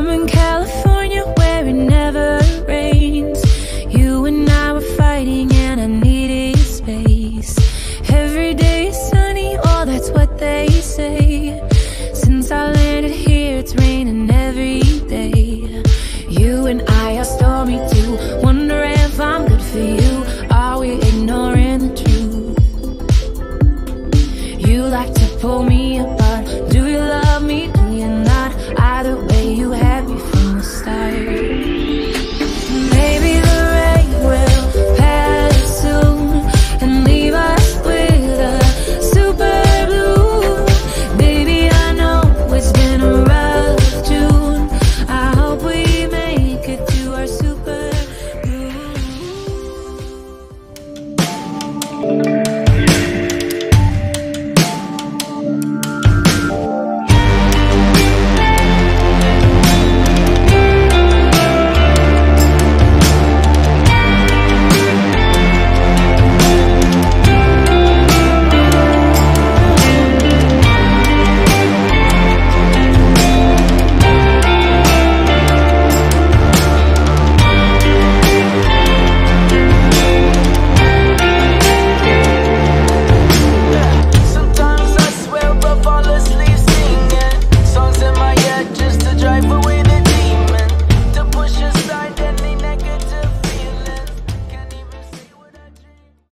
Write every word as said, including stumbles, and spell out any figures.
I'm in California where it never rains. You and I were fighting and I needed space. Every day is sunny, oh that's what they say. Since I landed here it's raining